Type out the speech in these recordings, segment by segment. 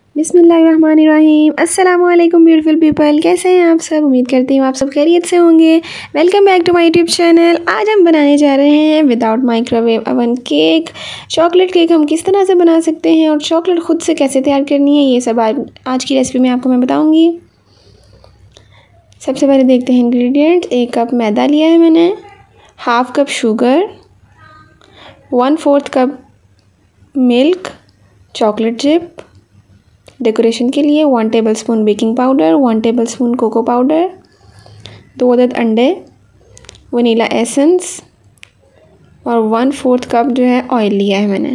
बिस्मिल्लाहिर्रहमानिर्रहीम। अस्सलाम वालेकुम ब्यूटीफुल पीपल, कैसे हैं आप सब। उम्मीद करती हूँ आप सब खैरियत से होंगे। Welcome back to my YouTube channel. आज हम बनाने जा रहे हैं without microwave oven cake. Chocolate cake हम किस तरह से बना सकते हैं और चॉकलेट ख़ुद से कैसे तैयार करनी है, ये सब आज की रेसिपी में आपको मैं बताऊँगी। सबसे पहले देखते हैं इंग्रेडिएंट्स। 1 कप मैदा लिया है मैंने, 1/2 cup sugar, 1/4 cup milk, chocolate chip, decoration के लिए 1 tablespoon baking powder, 1 tablespoon cocoa powder, 2 अदद अंडे, वनीला एसेंस और 1/4 कप जो है ऑयल लिया है मैंने।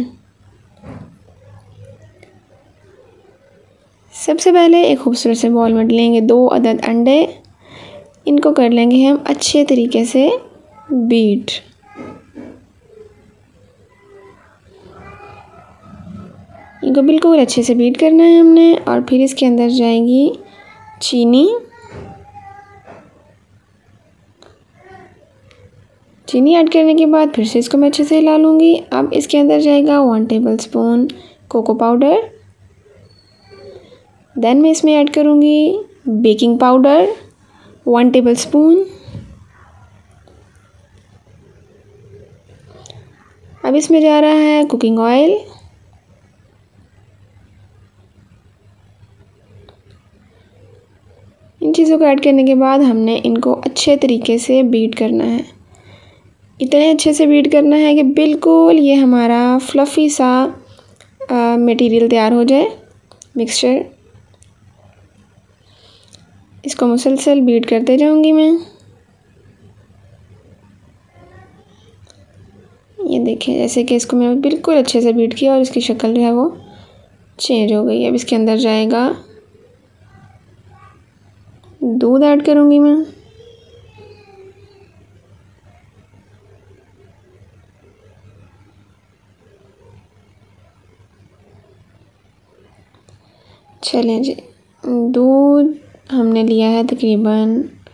सबसे पहले एक खूबसूरत से बॉल में लेंगे 2 अदद अंडे। इनको कर लेंगे हम अच्छे तरीके से बीट। इनको बिल्कुल अच्छे से बीट करना है हमने। और फिर इसके अंदर जाएगी चीनी ऐड करने के बाद फिर से इसको मैं अच्छे से हिला लूँगी। अब इसके अंदर जाएगा 1 टेबलस्पून कोको पाउडर। देन मैं इसमें ऐड करूँगी बेकिंग पाउडर 1 टेबलस्पून। अब इसमें जा रहा है कुकिंग ऑयल। इन चीज़ों को ऐड करने के बाद हमने इनको अच्छे तरीके से बीट करना है। इतने अच्छे से बीट करना है कि बिल्कुल ये हमारा फ्लफ़ी सा मटेरियल तैयार हो जाए, मिक्सचर। इसको मुसलसल बीट करते जाऊंगी मैं। ये देखें, जैसे कि इसको मैं बिल्कुल अच्छे से बीट किया और इसकी शक्ल जो है वो चेंज हो गई। अब इसके अंदर जाएगा दूध ऐड करूँगी मैं। चलें जी, दूध हमने लिया है तकरीबन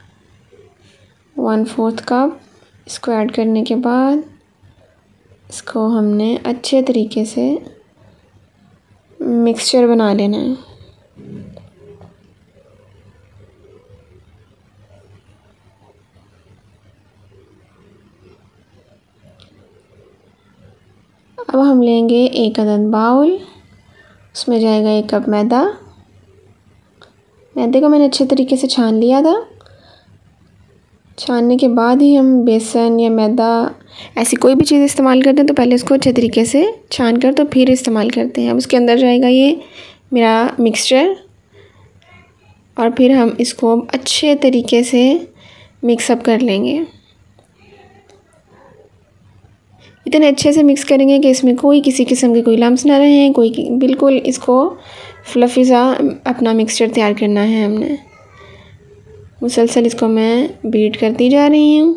1/4 कप। इसको ऐड करने के बाद इसको हमने अच्छे तरीके से मिक्सचर बना लेना है। अब हम लेंगे 1 अदद बाउल। उसमें जाएगा 1 कप मैदा। मैदे को मैंने अच्छे तरीके से छान लिया था। छानने के बाद ही हम बेसन या मैदा ऐसी कोई भी चीज़ इस्तेमाल करते हैं तो पहले इसको अच्छे तरीके से छान कर तो फिर इस्तेमाल करते हैं। अब उसके अंदर जाएगा ये मेरा मिक्सचर और फिर हम इसको अच्छे तरीके से मिक्सअप कर लेंगे। इतने अच्छे से मिक्स करेंगे कि इसमें कोई किसी किस्म के कोई लम्स ना रहें, कोई बिल्कुल इसको फ्लफ़ी सा अपना मिक्सचर तैयार करना है हमने। मुसलसल इसको मैं बीट करती जा रही हूँ।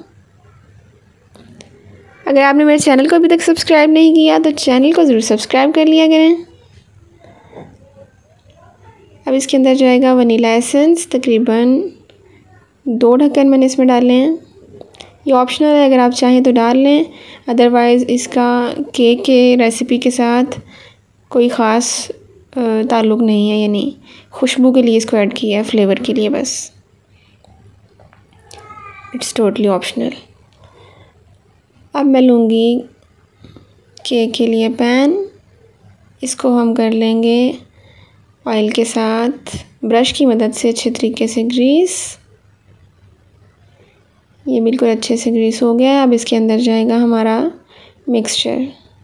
अगर आपने मेरे चैनल को अभी तक सब्सक्राइब नहीं किया तो चैनल को ज़रूर सब्सक्राइब कर लिया करें। अब इसके अंदर जाएगा वनीला एसेंस, तकरीबन 2 ढक्कन मैंने इसमें डाले हैं। ये ऑप्शनल है, अगर आप चाहें तो डाल लें, अदरवाइज़ इसका केक के रेसिपी के साथ कोई ख़ास ताल्लुक़ नहीं है, यानी खुशबू के लिए इसको ऐड किया है, फ्लेवर के लिए बस। It's totally optional. अब मैं लूँगी केक के लिए पैन। इसको हम कर लेंगे ऑयल के साथ ब्रश की मदद से अच्छे तरीके से ग्रीस। ये बिल्कुल अच्छे से ग्रीस हो गया है। अब इसके अंदर जाएगा हमारा मिक्सचर।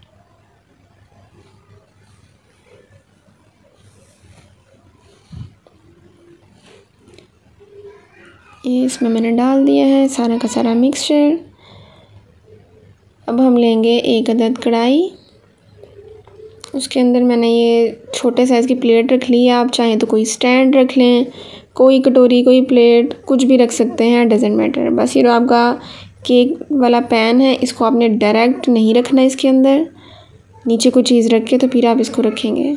ये इसमें मैंने डाल दिया है सारा का सारा मिक्सचर। अब हम लेंगे 1 अदद कढ़ाई। उसके अंदर मैंने ये छोटे साइज़ की प्लेट रख ली है। आप चाहें तो कोई स्टैंड रख लें, कोई कटोरी, कोई प्लेट, कुछ भी रख सकते हैं, डजेंट मैटर। बस ये जो आपका केक वाला पैन है, इसको आपने डायरेक्ट नहीं रखना। इसके अंदर नीचे कोई चीज़ रख के तो फिर आप इसको रखेंगे।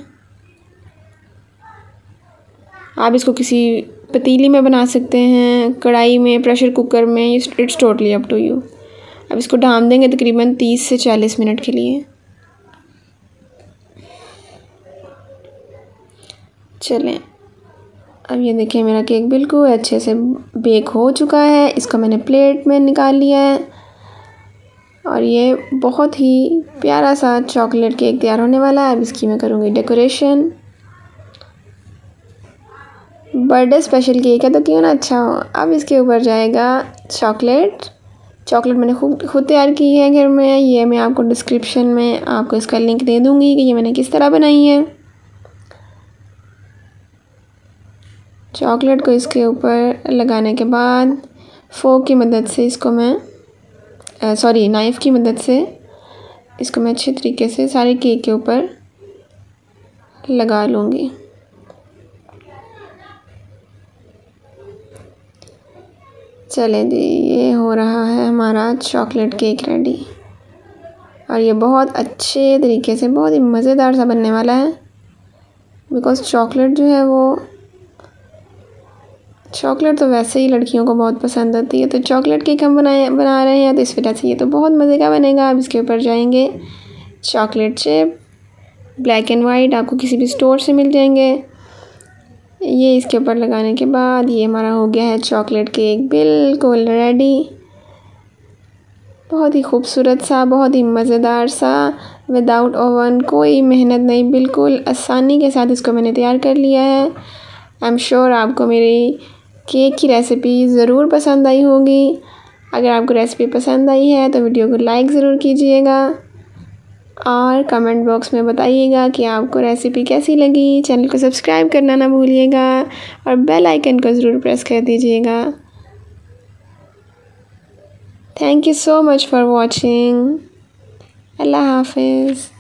आप इसको किसी पतीली में बना सकते हैं, कढ़ाई में, प्रेशर कुकर में, it's totally up to you. अब इसको ढाँप देंगे तकरीबन 30 से 40 मिनट के लिए। चलें, अब ये देखिए मेरा केक बिल्कुल अच्छे से बेक हो चुका है। इसको मैंने प्लेट में निकाल लिया है और ये बहुत ही प्यारा सा चॉकलेट केक तैयार होने वाला है। अब इसकी मैं करूँगी डेकोरेशन। बर्थडे स्पेशल केक है तो क्यों ना अच्छा हो। अब इसके ऊपर जाएगा चॉकलेट मैंने खुद तैयार की है घर में। ये मैं आपको डिस्क्रिप्शन में आपको इसका लिंक दे दूँगी कि ये मैंने किस तरह बनाई है। चॉकलेट को इसके ऊपर लगाने के बाद फोक की मदद से इसको मैं नाइफ़ की मदद से इसको मैं अच्छे तरीके से सारे केक के ऊपर लगा लूँगी। चलें जी, ये हो रहा है हमारा चॉकलेट केक रेडी और ये बहुत अच्छे तरीके से बहुत ही मज़ेदार सा बनने वाला है। बिकॉज़ चॉकलेट तो वैसे ही लड़कियों को बहुत पसंद होती है, तो चॉकलेट केक हम बना रहे हैं तो इस वजह से ये तो बहुत मज़े का बनेगा। अब इसके ऊपर जाएंगे chocolate chip, black and white, आपको किसी भी स्टोर से मिल जाएंगे। ये इसके ऊपर लगाने के बाद ये हमारा हो गया है चॉकलेट केक बिल्कुल रेडी। बहुत ही खूबसूरत सा, बहुत ही मज़ेदार सा, विदाउट ओवन, कोई मेहनत नहीं, बिल्कुल आसानी के साथ इसको मैंने तैयार कर लिया है। आई एम श्योर आपको मेरी केक की रेसिपी ज़रूर पसंद आई होगी। अगर आपको रेसिपी पसंद आई है तो वीडियो को लाइक ज़रूर कीजिएगा और कमेंट बॉक्स में बताइएगा कि आपको रेसिपी कैसी लगी। चैनल को सब्सक्राइब करना ना भूलिएगा और बेल आइकन को ज़रूर प्रेस कर दीजिएगा। Thank you so much for watching. अल्लाह हाफिज़।